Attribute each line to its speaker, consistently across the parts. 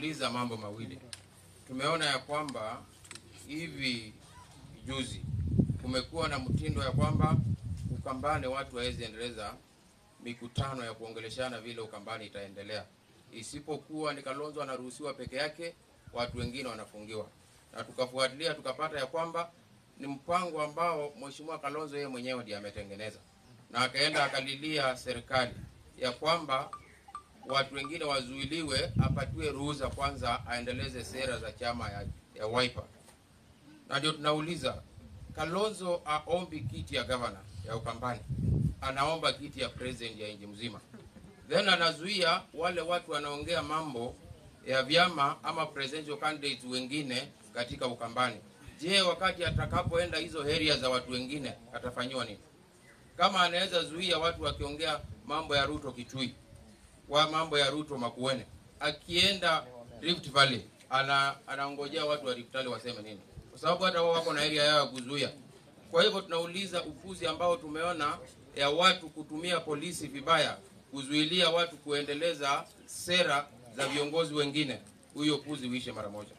Speaker 1: tunauliza mambo mawili. Tumeona ya kwamba hivi juzi kumekuwa na mtindo ya kwamba Ukambani watu hawezi endeleza mikutano ya kuongeleshana vile Ukambani itaendelea. Isipokuwa ni Kalonzo anaruhusiwa peke yake, watu wengine wanafungiwa. Na tukafuatilia tukapata ya kwamba ni mpango ambao Mheshimiwa Kalonzo yeye mwenyewe ndiye ametengeneza. Na akaenda akalilia serikali ya kwamba watu wengine wazuiliwe, apatiwe ruhusa kwanza aendeleze sera za chama ya Wiper. Na ndio tunauliza, Kalonzo aombi kiti ya governor ya Ukambani, anaomba kiti ya president ya nchi mzima. Then anazuia wale watu wanaongea mambo ya vyama ama presidential candidates wengine katika Ukambani. Je, wakati atakapoenda hizo area za watu wengine atafanywa nini? Kama anaweza zuia watu wakiongea mambo ya Ruto Kitui, wa mambo ya Ruto Makueni, akienda Rift Valley anaongojea watu wa Rift Valley waseme nini? Kwa sababu hata wao wako na area yao kuzuia. Kwa hivyo tunauliza, upuzi ambao tumeona ya watu kutumia polisi vibaya kuzuilia watu kuendeleza sera za viongozi wengine, huyo upuzi uishe mara moja.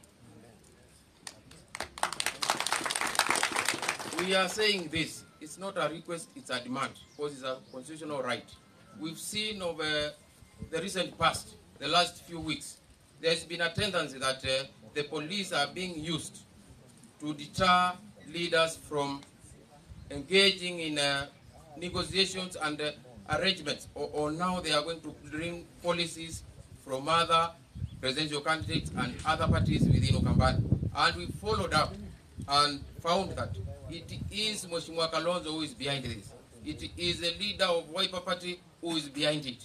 Speaker 1: We are saying this, it's not a request, it's a demand, because it's a constitutional right. We've seen over the recent past, the last few weeks, there's been a tendency that the police are being used to deter leaders from engaging in negotiations and arrangements, or now they are going to bring policies from other presidential candidates and other parties within Ukambani. And we followed up and found that it is Mheshimiwa Kalonzo who is behind this. It is the leader of Wiper Party who is behind it.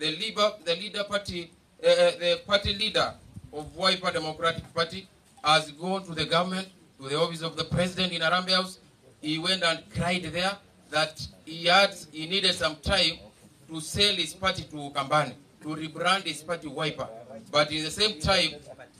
Speaker 1: The party leader of Wiper Democratic Party has gone to the government, to the office of the president in Harambee House. He went and cried there that he needed some time to sell his party to Ukambani, to rebrand his party Wiper. But in the same time,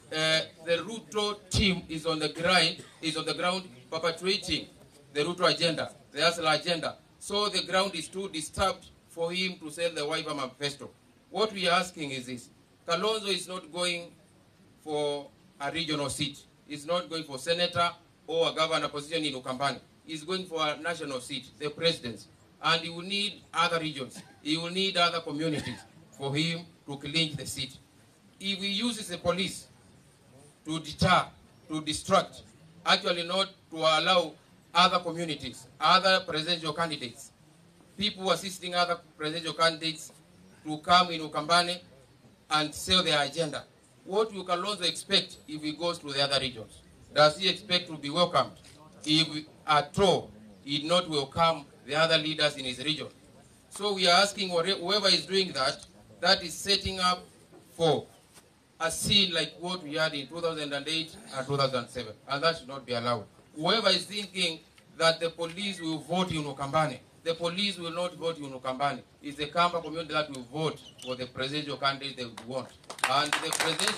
Speaker 1: the Ruto team is on the ground perpetuating the Ruto agenda, the Asla agenda. So the ground is too disturbed for him to sell the Wiper manifesto. What we are asking is this: Kalonzo is not going for a regional seat. He's not going for senator or a governor position in Ukambani. He's going for a national seat, the presidency. And he will need other regions. He will need other communities for him to clinch the seat. If he uses the police to deter, to distract, actually not to allow other communities, other presidential candidates, people assisting other presidential candidates to come in Ukambani and sell their agenda, what will Kalonzo expect if he goes to the other regions? Does he expect to be welcomed? If at all he did not welcome the other leaders in his region. So we are asking whoever is doing that, that is setting up for a scene like what we had in 2008 and 2007, and that should not be allowed. Whoever is thinking that the police will vote in Ukambani, the police will not vote in Ukambani. It's the Kamba community that will vote for the presidential candidate they want. And the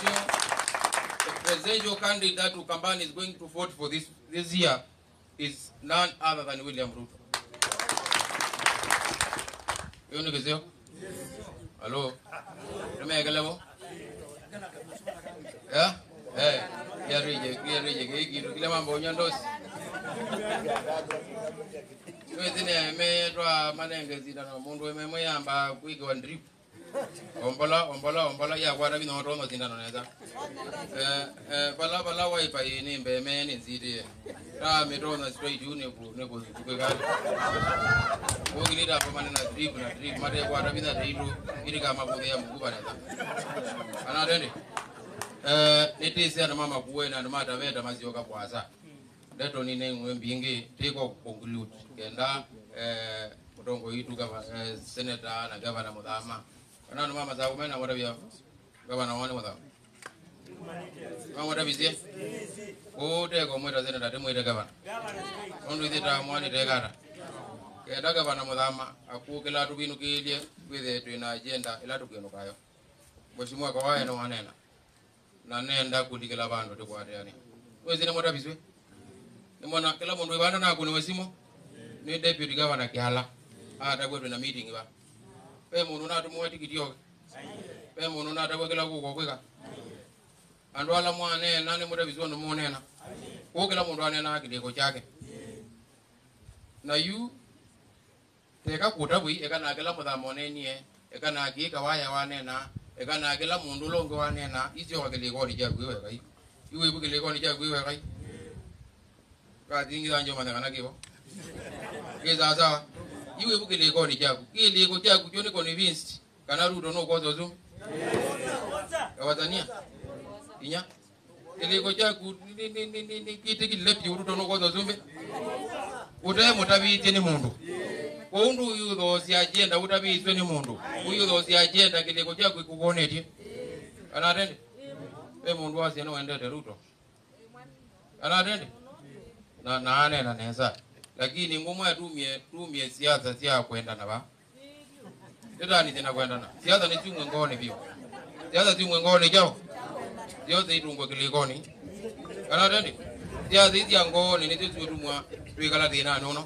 Speaker 1: presidential candidate that Ukambani is going to vote for this year is none other than William Ruto. You know this? Hello? Yeah? Hey, ombola ya kwa bino rono zindano neza bala Wiper ni mbeme ni nzidi ta metrona straight neko tukegari ogilida kwa manena drip mate kwa bina dairu ili kama bude ya mkuba neza ana dende netisi ana mama kuwena na mata veta mazioka kwaza dato ni nengwe mbingi tiko conclude kenda kutongo yitu kama senator na governor Mudhama ana mama za kumena wadabia governor wani Mudhama mama wadabizia ote ko mweta senator temu ite governor ondu ita mwani tegara kenda governor Mudhama akukela tubinu kilie kwithe twina agenda ila tukeno kayo Mheshimiwa kwa wae no wanena na nenda kulikela bandu tukwate yani wezi ne wadabizwe nimona kila mundu ibanda na kuni wesimo ni deputy governor kihala ata kwetu na meeting ba pe mundu na tumwe tikitio pe mundu na atakwe kila kuko kweka andu ala mwane nane muda bizono monena kila mundu anena akideko chake na yu teka kutabui ekana kila mudhamonenie ekana akika waya wanena ekana kila mundu longo wanena isio akideko ni jagwe kai iwe bukideko ni jagwe kai kadingi anjo manakana kibo keza sawa iwe bukideko ni jagwe kile ko jagwe jone convinced kana Ruto no kozo zum Tanzania inya ile ko jagu ni kiti kilepi Ruto no kozo zumbe utaye mutabiti ni mundu ko undu yudo si agenda utabitwe ni mundu uyudo si agenda kile ko jagu kukoneti anatende mundu wasi no endete Ruto anatende na ane na nesa lakini ngomwa tumie siasa sia kwenda na ba Ndani tena kwenda na. Siasa ni chungwe ngone bio. Siasa chungwe ngone jao. Siasa itungwe kilikoni. Kana tende. Siasa hizi ngone ni tu tumwa tuikala tena nono.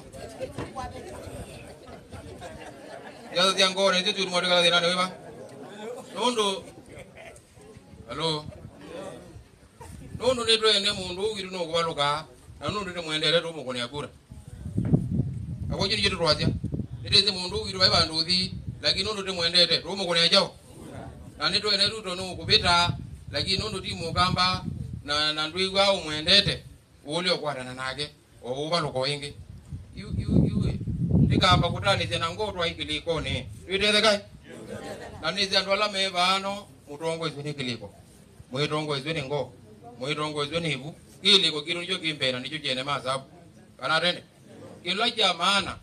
Speaker 1: Siasa ya ngone ni tu tumwa tuikala tena wewe. Nondo. Hello. Nondo ni twende mundu ugiru no kwaluka. Na nondo ni muendele tu mukoni akura. Akoje ni jitu twazia. Ndeze mundu ugiru baba nduthi. Lakini nondo temwendete rumo kone jao na nito ene Ruto no kupita lakini nondo timu kamba na ndwiwa umwendete ulio kwatana nake oba loko wingi yu ndikamba kutani tena ngotwa ikilikone twiteze kai na nizi andola mebano mutongo izwe kiliko muitongo izwe ngo muitongo izwe nibu kiliko kirunjo kimbera nicho jene masabu kana tende kila jamana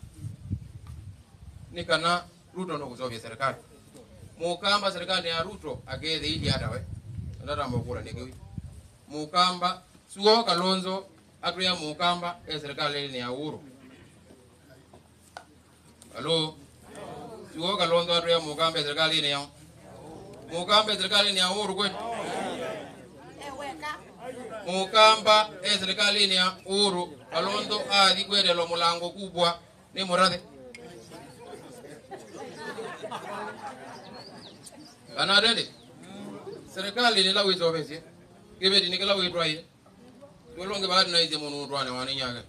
Speaker 1: nikana Ruto no kuzovya serikali. Mukamba serikali ya Ruto ageze ili hata we. Ndata mbokura nikiwi. Mukamba suo Kalonzo atuya mukamba serikali ni ya Uhuru. Hello. Suo Kalonzo atuya mukamba serikali ni ya Mukamba serikali ni ya Uhuru kweli. Mukamba serikali ni ya Uhuru. Kalonzo adi kwede lo mulango kubwa ni murathe. Kana rende serikali ni lawi zobesi kebedi ni kala witwa ye tolonge baadi na ize munu twane wani nyaga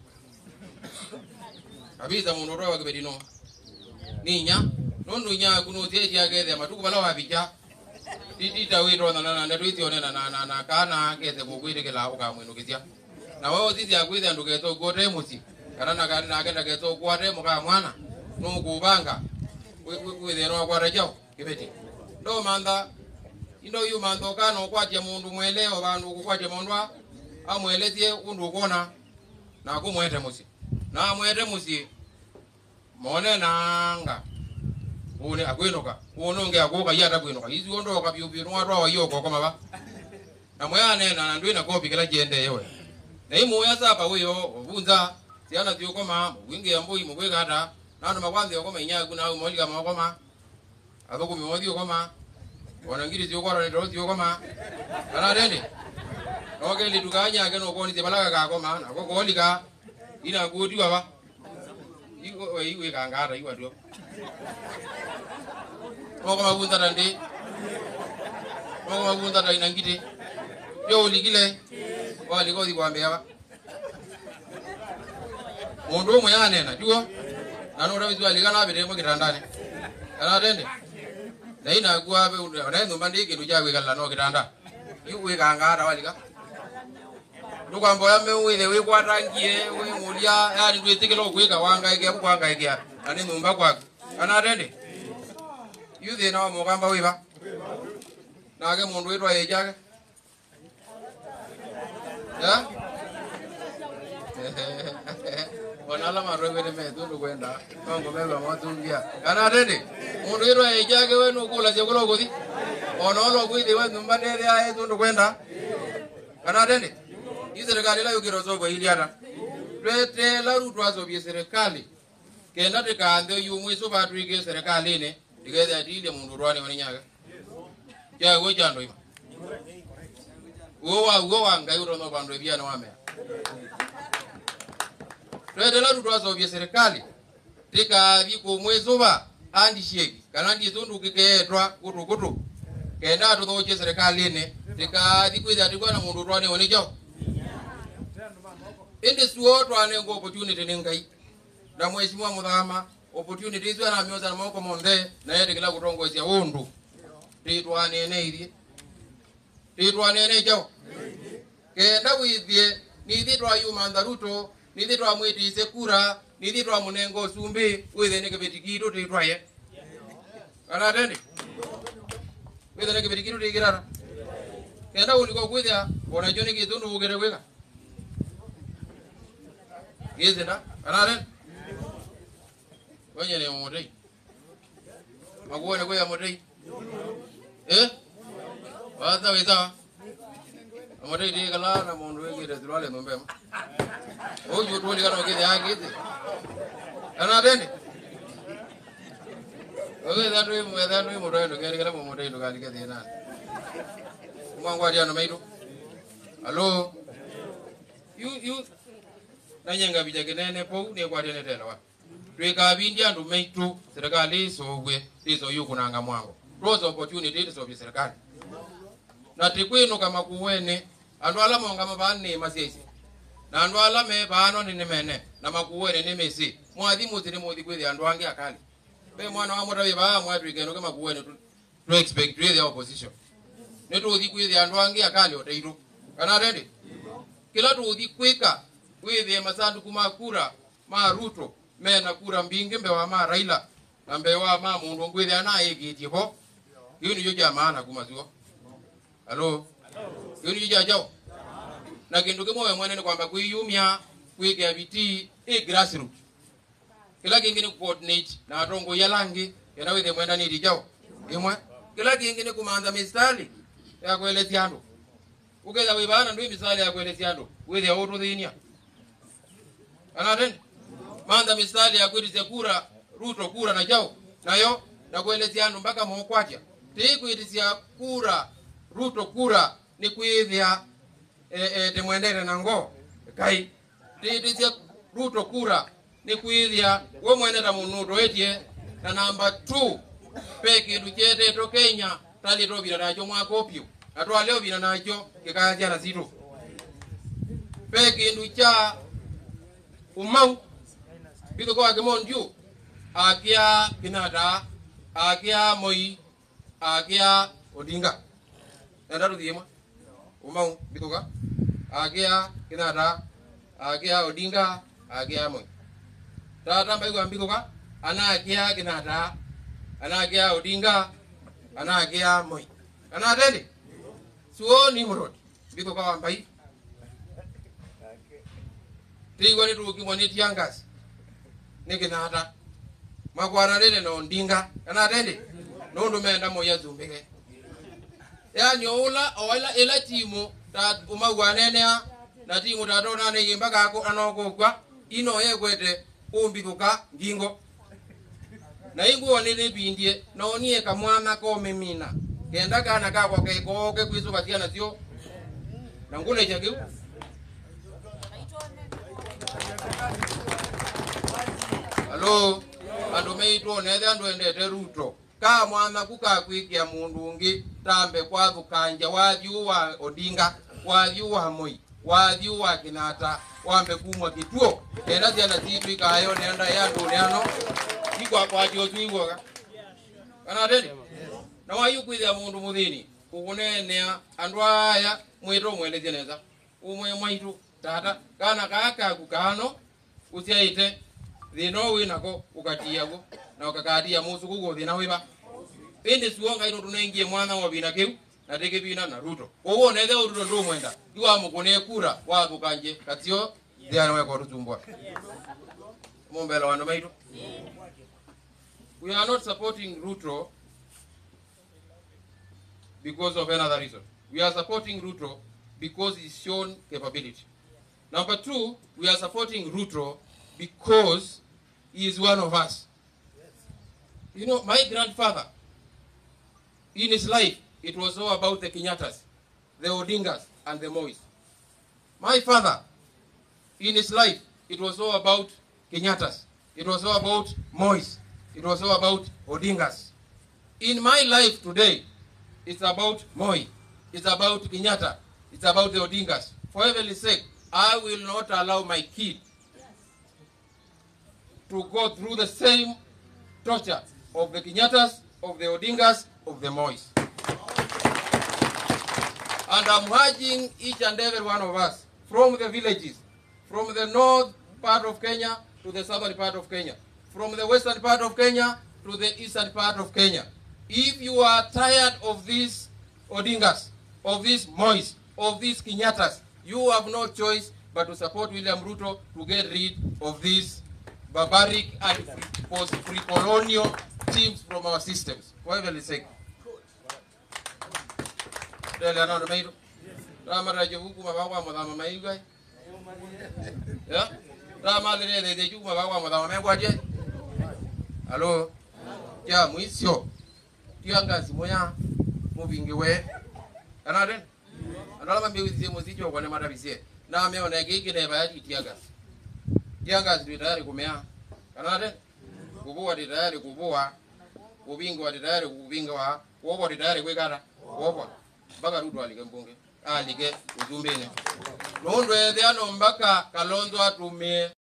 Speaker 1: abiza munu twa kebedi no ninya nondo nya kuno teji ageze matuku bala wabija titita witwa na ndwiti onena na kana geze kukwite kala ukamwino kizia na wao zizi agwiza ndugeto gote musi kana na kana agenda geto kwate muka mwana no kubanga we no kwa rajao kebedi ndo manda ino yu mando kano kwatia mundu mweleo bandu kwatia mundu amweletie undu kona na kumwete musi na mwete musi mone nanga une akwinoka unonge akoka yata kwinoka izi ondoka byubyo nwatwa wayoko koma ba na mwayane na ndwina kopi kila jende yewe na imu ya sapa weyo obunza siana tyokoma wingi yambui mukweka hata nando makwanze okoma inyagu na umolika makoma abako miwodi okoma wanangiri zio kwara ndo zio koma kana rende oke lidukanya ke no koni tebalaga ka koma na ko kolika ina gudi baba iwe kangara iwa dio oko mabunda tande oko mabunda ta inangite yo ligile wali ko di kwambe aba ondo moyane na dio na no rabizu aligana bede mo kitandane kana rende na ina kuwa na ndo mandike ndo jawe kala no kitanda iwe kangara walika ndukwambo ya mewe we kwatangie we mulia yani ndwetikelo kweka wanga ike kwanga ike ani numba kwa ana rende yuze na mugamba wiba nage mundu witwa yejage ya onala marwebe me tundu kwenda kongo beba matungia ana rende mundu witwa yejage we no kula je kulo gudi onolo kwidi we numba ndere aye tundu kwenda ana rende serikali la yukirozogo iliana lete la Ruto azobye serikali kenda tekande yumwiso batwike serikali ne digeze atile mundu rwane wanyaga ya go jando iba wo wanga yuro no bando biana wame lete la Ruto azobye serikali tika biko mwezo ba andi sheki kana ndi zondu kiketwa kutu kenda to doje serikali ne tika dikwida tikwana mundu twane woni jo ende suo twane ngo opportunity ningai na mheshimiwa Muthama opportunity hizo na mioza na moko monde na yete kila kutongozia undu titwane ne jo kenda withie nithi twa yuma Ruto nithi twa mwitise kura nithi twa munengo sumbi withe ne kebetikido titwaye ana tendi withe ne kebetikido tikirara kenda uliko kwithia ona joni kitundu ugere wega yezena ana tendi wenye ne motei makuone kwa motei wata wita motei tikala na mundu wengire tulale mbema ojo tuoli kana kide hakite ana tendi oge dadu motendo kere kala motendo kali kede nani mwangu aliano maido allo you nanyanga bijagenene po ne kwa tene tena wa tweka bindia ndu maitu serikali sogwe tizo yukunanga mwangu rose opportunity tizo bi serikali na tikwino kama kuwene andu ala monga mabane masiesi na andu ala me bano ni mene na makuwene ni mesi mwathi mutire muthi kwithi andu ange akali be mwana wa mutawe ba mwatu igeno kama kuwene to expect the opposition neto uthi kwithi andu ange akali oteiro kana ready kila tu uthi kwika kwithi masanduku makura ma Ruto mena kura mbinge mbewa ma Raila na mbewa ma mundu ngwithi ana egiti ho hiyo ni joja maana kumazio allo hiyo ni joja jao na kindu kimowe mwene ni kwamba kuiyumia kwike biti grassroots kila kingine coordinate na atongo yalangi yanawithe mwenda ni dijao imwe kila kingine kumanza mistari ya kuelezea ndo ukeza wibana ndio misali ya kuelezea ndo withe auto thinia anaten manza misali ya kuelezea kura Ruto kura na jao nayo na kuelezea ndo mpaka mokwacha tikuitisia kura Ruto kura ni kuithia temwendere na ngo kai titisia Ruto kura ni kuithia we mwenera munuto etie na namba 2 peki duchete to Kenya tali to bira nacho mwakopyo atwa leo bira nacho kikaja na zito peki nducha umau biko kwa kemonju akia kinata akia Moi akia Odinga ndaru diema umau biko ka akia kinata akia Odinga akia Moi tata mbai kwa biko ka ana akia kinata ana akia Odinga ana akia Moi ana tende suo ni murot biko ka mbai tigo ni tuki mwani tiangas niki nata makwara lele na Odinga ana tende nondo menda moya zumbeke yani ola ela timu ta umagwanenea na timu tatona ne yimbaka ako anokokwa ino yekwete umbikuka ngingo na inguo nile bindie na onie kamwana ko memina kenda kana kakwa kekoke kwizuka tiana sio na ngule chake allo ando meito nede ando endete Ruto ka mwana kukakwikia mundu ungi tambe kwa thukanja wathiuwa Odinga wathiuwa Moi wathiuwa Kinata wambe kumwa kituo enda ciana citu ikayo nenda yandu neano ikwa kwatio tuigoga kana tende na wayu kwithia mundu muthini kugunenea andu aya mwito mweleze neza umwe mwaitu tata kana kaka kukano usiaite thino winako ukatiago na ukakadia musu kuguthina wiba ende suonga ino tunengie mwana wa bina kiu na teke bina na Ruto owo nethe Ruto ndo mwenda diwa mukune kura wa thukanje katio thiana weko rutumbwa mumbela wandu maitu we are not supporting Ruto because of another reason. We are supporting Ruto because he's shown capability. Number 2, we are supporting Ruto because he is one of us. You know, my grandfather, in his life, it was all about the Kenyatas, the Odingas, and the Mois. My father, in his life, it was all about Kenyatas. It was all about Mois. It was all about Odingas. In my life today, it's about Moi. It's about Kenyatta. It's about the Odingas. For heaven's sake, I will not allow my kid to go through the same torture of the Kenyattas, of the Odingas, of the Mois. And I'm urging each and every one of us, from the villages, from the north part of Kenya to the southern part of Kenya, from the western part of Kenya to the eastern part of Kenya. If you are tired of these Odingas, of these Mois, of these Kenyattas, you have no choice but to support William Ruto to get rid of these barbaric and post-pre-colonial teams from our systems. For heaven's sake. Hello? Yeah, Muisio. Tiangazi moya moving away. Another? Another maybe with the Mosito when I'm at now me on a gig in a bad Tiagas. Tiagas did I come another? Kuboa did I Kuboa? Ubingo did I Ubingoa? What did I Wigara? What? Bagarudu aligambunge. Alige, Uzumbene. No, there are no Mbaka, Kalonzo to me.